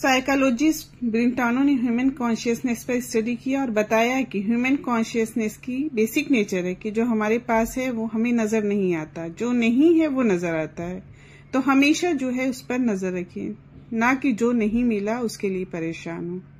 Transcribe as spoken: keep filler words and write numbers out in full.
Psychologist ब्रिंटानो ने human consciousness पर study किया और बताया कि ह्यूमन कॉन्शियसनेस की बेसिक नेचर है कि जो हमारे पास है वो हमें नजर नहीं आता, जो नहीं है वो नजर आता है। तो हमेशा जो है उस पर नजर रखिए, ना कि जो नहीं मिला उसके लिए परेशान हो।